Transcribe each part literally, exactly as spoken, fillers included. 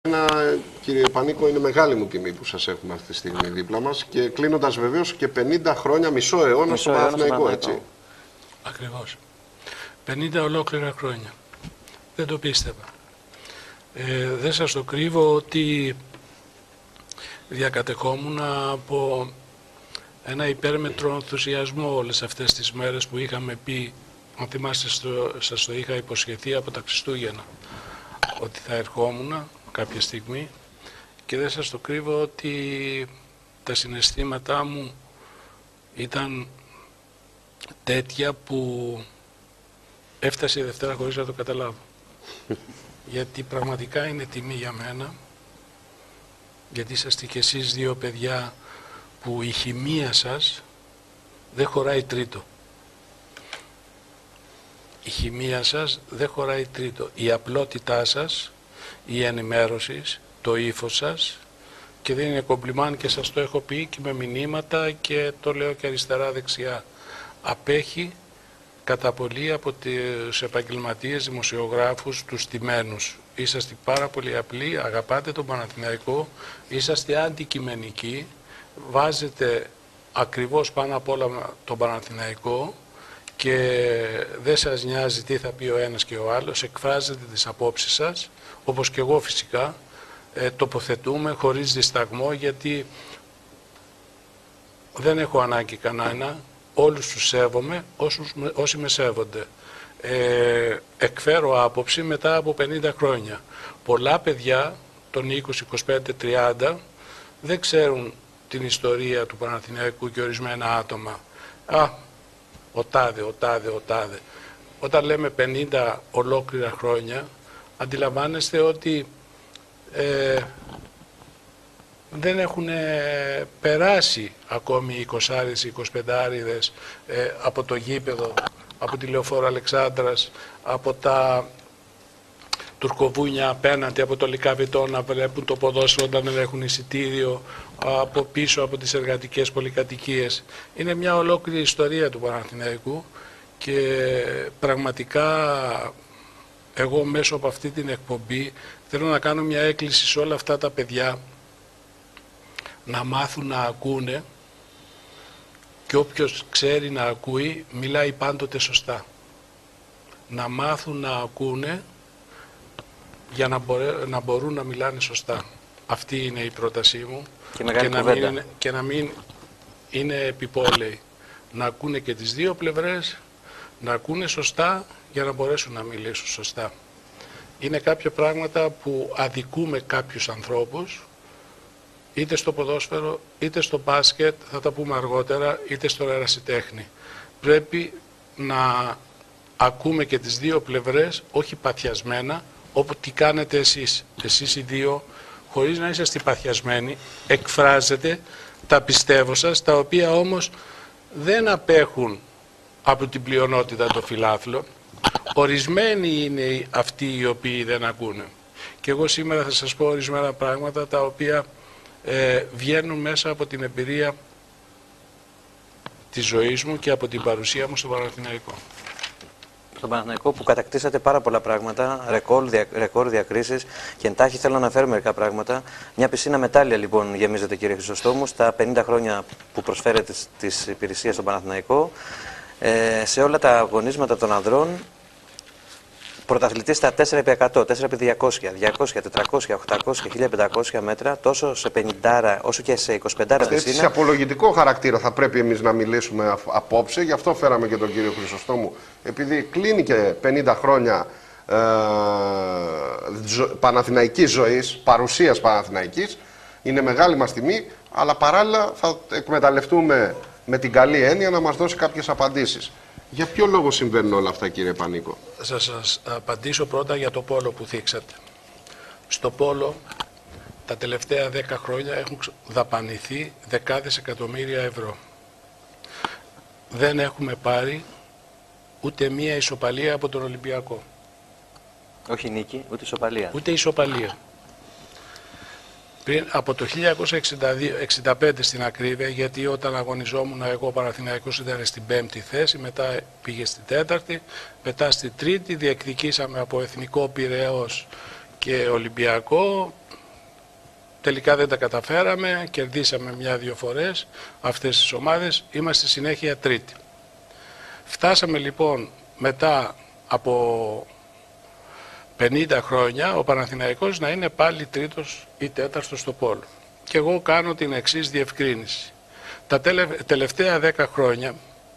Ένα, κύριε Πανίκο, είναι μεγάλη μου τιμή που σας έχουμε αυτή τη στιγμή δίπλα μας και κλείνοντας βεβαίως και πενήντα χρόνια, μισό αιώνα μισό στο Παναθηναϊκό, έτσι. Ακριβώς. πενήντα ολόκληρα χρόνια. Δεν το πίστευα. Ε, δεν σας το κρύβω ότι διακατεχόμουν από ένα υπέρμετρο ενθουσιασμό όλες αυτές τις μέρες που είχαμε πει, αν θυμάστε, στο, σας το είχα υποσχεθεί από τα Χριστούγεννα, ότι θα ερχόμουν κάποια στιγμή, και δεν σας το κρύβω ότι τα συναισθήματά μου ήταν τέτοια που έφτασε η Δευτέρα χωρίς να το καταλάβω. Γιατί πραγματικά είναι τιμή για μένα, γιατί είσαστε κι εσείς δύο παιδιά που η χημεία σας δεν χωράει τρίτο. Η χημεία σας δεν χωράει τρίτο. Η απλότητά σας, η ενημέρωση, το ύφος σας, και δεν είναι κομπλιμάν και σας το έχω πει και με μηνύματα και το λέω και αριστερά δεξιά, απέχει κατά πολύ από τους επαγγελματίες δημοσιογράφους, τους τιμένους. Είσαστε πάρα πολύ απλοί, αγαπάτε τον Παναθηναϊκό, είσαστε αντικειμενικοί, βάζετε ακριβώς πάνω απ' όλα τον Παναθηναϊκό και δεν σας νοιάζει τι θα πει ο ένας και ο άλλος, εκφράζετε τις απόψεις σας, όπως και εγώ φυσικά, ε, τοποθετούμε χωρίς δισταγμό, γιατί δεν έχω ανάγκη κανένα, όλους τους σέβομαι όσους, όσοι με σέβονται. Ε, εκφέρω άποψη μετά από πενήντα χρόνια. Πολλά παιδιά των είκοσι, είκοσι πέντε, τριάντα δεν ξέρουν την ιστορία του Παναθηναϊκού και ορισμένα άτομα. Α, ο τάδε, ο τάδε, ο τάδε. Όταν λέμε πενήντα ολόκληρα χρόνια, αντιλαμβάνεστε ότι ε, δεν έχουν περάσει ακόμη οι εικοσάριδες, οι εικοσιπεντάριδες ε, από το γήπεδο, από τη Λεωφόρο Αλεξάνδρας, από τα τουρκοβούνια απέναντι, από το Λυκαβητό, να βλέπουν το ποδόσφαιρο όταν δεν έχουν εισιτήριο, από πίσω από τις εργατικές πολυκατοικίες. Είναι μια ολόκληρη ιστορία του Παναθηναϊκού και πραγματικά εγώ μέσω από αυτή την εκπομπή θέλω να κάνω μια έκκληση σε όλα αυτά τα παιδιά να μάθουν να ακούνε, και όποιος ξέρει να ακούει μιλάει πάντοτε σωστά. Να μάθουν να ακούνε για να, μπορέ, να μπορούν να μιλάνε σωστά. Αυτή είναι η πρότασή μου, και, και, να μην είναι, και να μην είναι επιπόλαιοι. Να ακούνε και τις δύο πλευρές, να ακούνε σωστά για να μπορέσουν να μιλήσουν σωστά. Είναι κάποια πράγματα που αδικούμε κάποιους ανθρώπους, είτε στο ποδόσφαιρο, είτε στο μπάσκετ, θα τα πούμε αργότερα, είτε στο ερασιτέχνη. Πρέπει να ακούμε και τις δύο πλευρές, όχι παθιασμένα, όπου τι κάνετε εσείς, εσείς οι δύο, χωρίς να είσαστε παθιασμένοι, εκφράζετε τα πιστεύω σας, τα οποία όμως δεν απέχουν από την πλειονότητα των φιλάθλων. Ορισμένοι είναι αυτοί οι οποίοι δεν ακούνε. Και εγώ σήμερα θα σας πω ορισμένα πράγματα τα οποία ε, βγαίνουν μέσα από την εμπειρία της ζωής μου και από την παρουσία μου στο Παναθηναϊκό. Στον Παναθηναϊκό που κατακτήσατε πάρα πολλά πράγματα, ρεκόρ, δια, ρεκόρ διακρίσεις, και εντάχει θέλω να αναφέρω μερικά πράγματα. Μια πισίνα μετάλλια λοιπόν γεμίζεται, κύριε Χρυσοστόμου, στα πενήντα χρόνια που προσφέρετε τις υπηρεσίες στον Παναθηναϊκό. Ε, σε όλα τα αγωνίσματα των ανδρών, πρωταθλητής στα τέσσερα επί εκατό, τέσσερα επί διακόσια, διακόσια, τετρακόσια, οκτακόσια, χίλια πεντακόσια μέτρα, τόσο σε πενήντα όσο και σε είκοσι πέντε πισίνα. Σε απολογητικό χαρακτήρα θα πρέπει εμείς να μιλήσουμε απόψε, γι' αυτό φέραμε και τον κύριο Χρυσοστόμου, επειδή κλείνει και πενήντα χρόνια ε, ζω, παναθηναϊκής ζωής, παρουσίας παναθηναϊκής, είναι μεγάλη μας τιμή, αλλά παράλληλα θα εκμεταλλευτούμε με την καλή έννοια να μας δώσει κάποιες απαντήσεις. Για ποιο λόγο συμβαίνουν όλα αυτά, κύριε Πανίκο? Θα σας απαντήσω πρώτα για το πόλο που θίξατε. Στο πόλο τα τελευταία δέκα χρόνια έχουν δαπανηθεί δεκάδες εκατομμύρια ευρώ. Δεν έχουμε πάρει ούτε μία ισοπαλία από τον Ολυμπιακό. Όχι νίκη, ούτε ισοπαλία. Ούτε ισοπαλία. Πριν, από το χίλια εννιακόσια εξήντα πέντε στην ακρίβεια, γιατί όταν αγωνιζόμουν εγώ, ο Παναθηναϊκός ήταν στην πέμπτη θέση, μετά πήγε στην τέταρτη, μετά στην τρίτη, διεκδικήσαμε από Εθνικό, Πειραιώς και Ολυμπιακό, τελικά δεν τα καταφέραμε, κερδίσαμε μια-δύο φορές αυτές τις ομάδες, είμαστε συνέχεια τρίτη. Φτάσαμε λοιπόν μετά από πενήντα χρόνια ο Παναθηναϊκός να είναι πάλι τρίτος ή τέταρτος στο πόλο. Και εγώ κάνω την εξής διευκρίνηση. Τα τελευταία δέκα χρόνια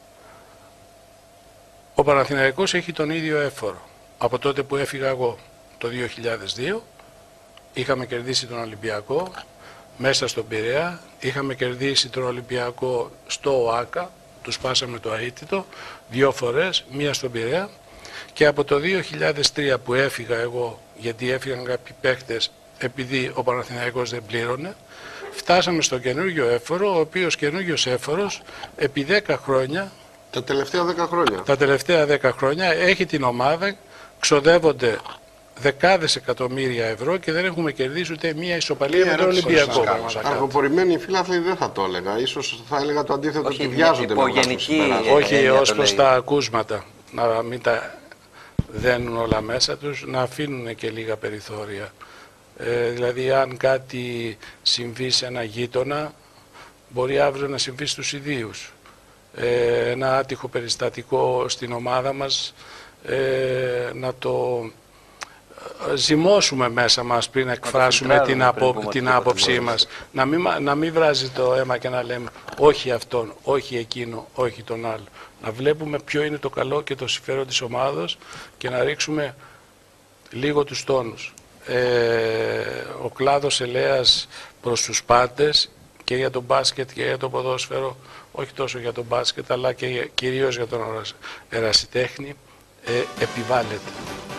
ο Παναθηναϊκός έχει τον ίδιο έφορο. Από τότε που έφυγα εγώ το δύο χιλιάδες δύο είχαμε κερδίσει τον Ολυμπιακό μέσα στον Πειραιά, είχαμε κερδίσει τον Ολυμπιακό στο ΟΑΚΑ, του σπάσαμε το αίτητο δύο φορές, μία στον Πειραιά, και από το δύο χιλιάδες τρία που έφυγα εγώ, γιατί έφυγαν κάποιοι παίκτες επειδή ο Παναθηναϊκός δεν πλήρωνε, φτάσαμε στο καινούργιο έφορο, ο οποίος καινούργιος έφορος επί δέκα χρόνια, τα τελευταία δέκα χρόνια, τα τελευταία δέκα χρόνια έχει την ομάδα, ξοδεύονται δεκάδες εκατομμύρια ευρώ και δεν έχουμε κερδίσει ούτε μία ισοπαλία με τον Ολυμπιακό. Αργοπορημένοι φίλαθλοι δεν θα το έλεγα. Ίσως θα έλεγα το αντίθετο, ότι βιάζονται με αυτά που συμπεράσματα. Όχι ως προς τα ακούσματα, να μην τα δένουν όλα μέσα τους, να αφήνουν και λίγα περιθώρια. Ε, δηλαδή αν κάτι συμβεί σε ένα γείτονα, μπορεί αύριο να συμβεί στους ιδίους. Ε, ένα άτυχο περιστατικό στην ομάδα μας, ε, να το ζυμώσουμε μέσα μας πριν εκφράσουμε την, απο, την άποψή μας. Να μην, να μην βράζει το αίμα και να λέμε όχι αυτόν, όχι εκείνο, όχι τον άλλο. Να βλέπουμε ποιο είναι το καλό και το συμφέρον της ομάδος και να ρίξουμε λίγο τους τόνους. Ε, ο κλάδος ελέας προς τους πάντες και για τον μπάσκετ και για το ποδόσφαιρο, όχι τόσο για τον μπάσκετ αλλά και κυρίως για τον ερασιτέχνη, ε, επιβάλλεται.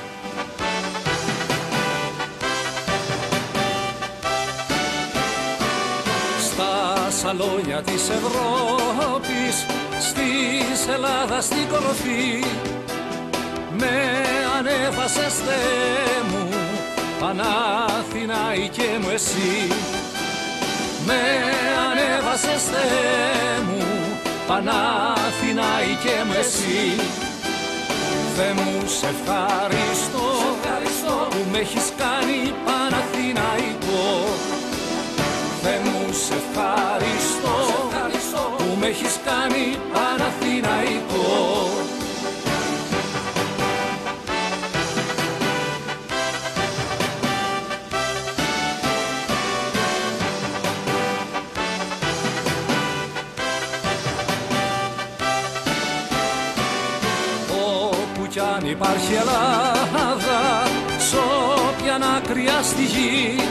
Στα σαλόνια της Ευρώπης, της Ελλάδας στην κορφή, με ανέβασες Θεέ μου, Παναθηναϊκέ μου εσύ. Με ανέβασες Θεέ μου, Παναθηναϊκέ μου εσύ. Θεέ μου σε ευχαριστώ, που με έχεις κάνει Παναθηναϊκό. Θεέ μου σε ευχαριστώ, που με έχεις κάνει Παναθηναϊκό. Όπου κι αν υπάρχει Ελλάδα, σ' όποιαν άκρια στη γη,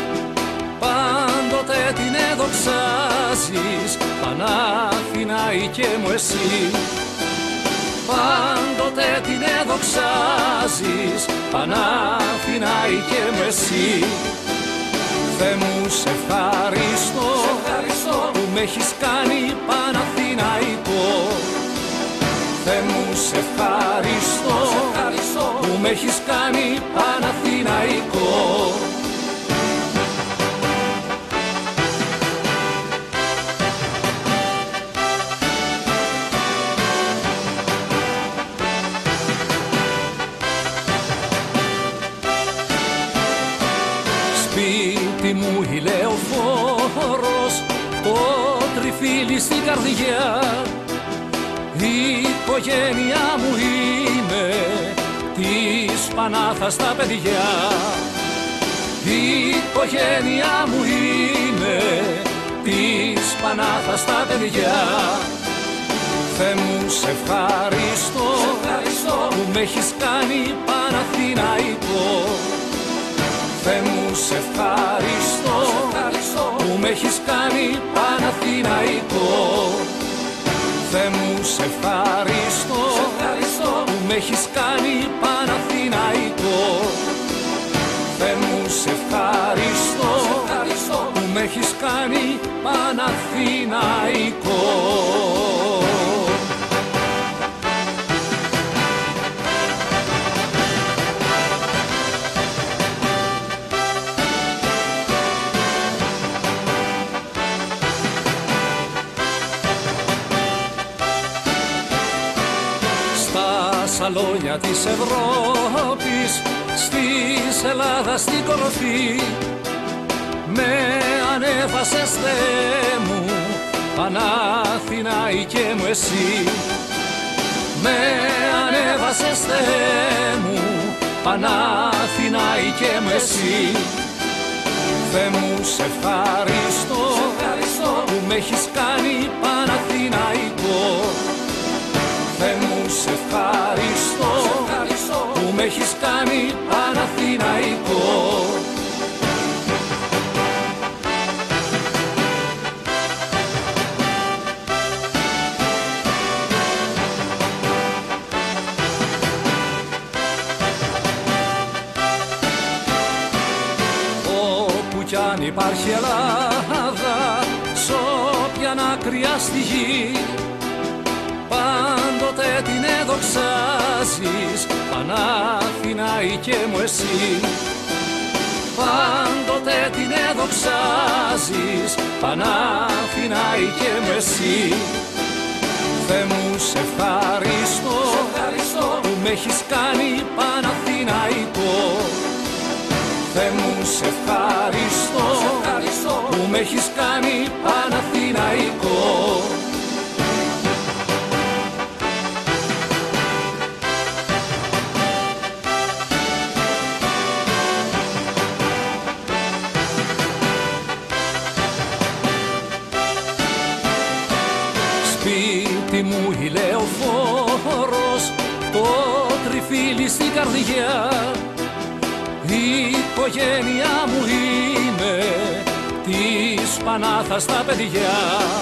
πάντοτε την εδοξάζεις, Παναθηναϊκέ μου εσύ. Πάντοτε την εδοξάζεις, Παναθηναϊκέ μου εσύ. Θεέ μου σε ευχαριστώ, που με έχεις κάνει Παναθηναϊκό. Θεέ μου σε ευχαριστώ, που με έχεις κάνει Παναθηναϊκό. Σπίτι μου ηλεοφόρος, το τριφύλι στην καρδιά. Η οικογένεια μου είναι της Πανάθας τα παιδιά. Η οικογένεια μου είναι της Πανάθας τα παιδιά. Θεέ μου σε ευχαριστώ, που με έχεις κάνει Παναθηναϊκό. Θεέ μου σε ευχαριστώ, που με έχεις κάνει Παναθηναϊκό. Θεέ μου σε ευχαριστώ, που με έχεις κάνει Παναθηναϊκό. Θεέ μου σε ευχαριστώ, που με έχεις κάνει Παναθηναϊκό. Σαλόνια της Ευρώπης, της Ελλάδας στην κορφή, Με ανέβασες Θεέ μου, Παναθηναϊκέ μου εσύ. Με ανέβασες Θεέ μου, Παναθηναϊκέ μου εσύ. Θεέ μου σε ευχαριστώ, που με έχεις κάνει Παναθηναϊκό. Θεέ μου σε ευχαριστώ, που με έχεις κάνει Παναθηναϊκό. Κι αν υπάρχει Ελλάδα, σ' όποιαν άκρια στη γη, πάντοτε την εδοξάζεις, Παναθηναϊκέ μου εσύ. Πάντοτε την εδοξάζεις, Παναθηναϊκέ μου εσύ. Θεέ μου σε ευχαριστώ, που με έχεις κάνει Παναθηναϊκό. Θεέ μου σε ευχαριστώ, που με έχεις κάνει Παναθηναϊκό. Σπίτι μου ηλεοφόρος, το τριφύλι στην καρδιά. Η οικογένεια μου είναι της Πανάθας τα παιδιά.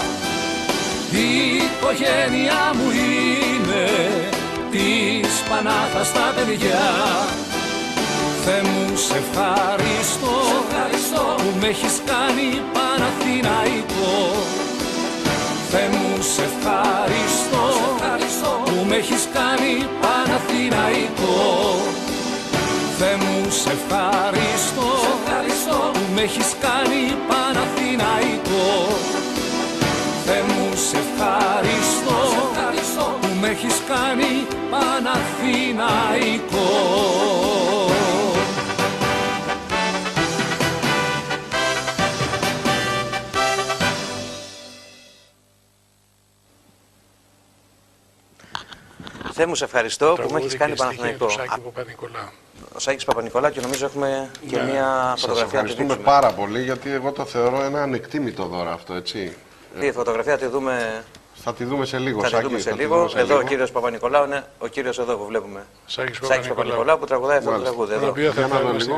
Η οικογένεια μου είναι της Πανάθας τα παιδιά. Θεέ μου σε ευχαριστώ, που με έχεις κάνει Παναθηναϊκό. Θεέ μου σε ευχαριστώ, που με έχεις κάνει Παναθηναϊκό. Θεέ μου σε ευχαριστώ, που με έχεις κάνει Παναθηναϊκό. Θεέ μου σε ευχαριστώ, που με έχεις κάνει Παναθηναϊκό. Θεέ μου σε ευχαριστώ που με έχεις κάνει Παναθηναϊκό. Ο Σάκης Παπα-Νικολάου, και νομίζω έχουμε και ναι, μια σας φωτογραφία να τη ευχαριστούμε δείξουμε. πάρα πολύ, γιατί εγώ το θεωρώ ένα ανεκτήμητο δώρο αυτό, έτσι. Τη φωτογραφία τη δούμε, Θα τη δούμε σε λίγο, θα τη Σάκη, δούμε σε θα τη λίγο. δούμε σε Εδώ λίγο. ο κύριος Παπα-Νικολάου είναι ο κύριος εδώ που βλέπουμε. Σάκης Σάκης Παπα-Νικολάου που τραγουδάει αυτό το Μάλιστα. τραγούδι. Το Εδώ. οποίο θα Για να δω θέλουμε λίγο.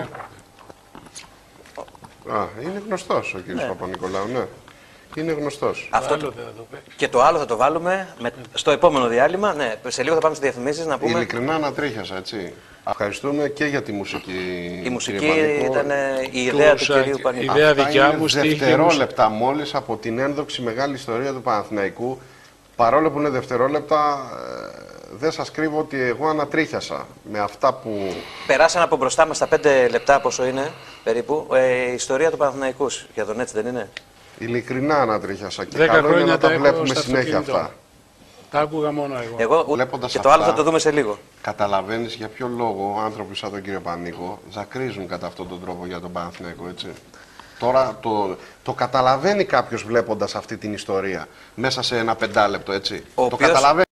στην- Α, είναι γνωστός ο κύριος Ναι. Παπα-Νικολάου, ναι. Είναι γνωστός. Αυτό Άλλο δεν θα το παίξει. και το άλλο θα το βάλουμε με, στο επόμενο διάλειμμα. Ναι, σε λίγο θα πάμε στις διαφημίσεις να πούμε. Ειλικρινά ανατρίχιασα, έτσι. Ευχαριστούμε και για τη μουσική. Η μουσική κύριε Πανίκο. ήταν ε, η ιδέα του Σάκη. κυρίου Πανίκου. Η ιδέα Αυτά δικιά είναι μου, στίχη δευτερόλεπτα μόλις από την ένδοξη μεγάλη ιστορία του Παναθηναϊκού. Παρόλο που είναι δευτερόλεπτα, ε, δεν σας κρύβω ότι εγώ ανατρίχιασα με αυτά που... Περάσαν από μπροστά μας τα πέντε λεπτά, πόσο είναι περίπου, ε, η ιστορία του Παναθηναϊκού σχεδόν, έτσι δεν είναι? Ειλικρινά ανατρίχιασα και Δέκα καλό είναι χρόνια να τα τα έχω βλέπουμε στο συνέχεια αυτοκίνητο. αυτά. Τα άκουγα μόνο εγώ. Εγώ, ούτε- Βλέποντας και το άλλο αυτά- θα το δούμε σε λίγο. Καταλαβαίνεις για ποιο λόγο άνθρωποι σαν τον κύριο Πανίκο ζακρίζουν κατά αυτόν τον τρόπο για τον Παναθηναϊκό, έτσι. Τώρα το, το καταλαβαίνει κάποιος βλέποντας αυτή την ιστορία μέσα σε ένα πεντάλεπτο, έτσι. Ο το οποίος- καταλαβαίνει.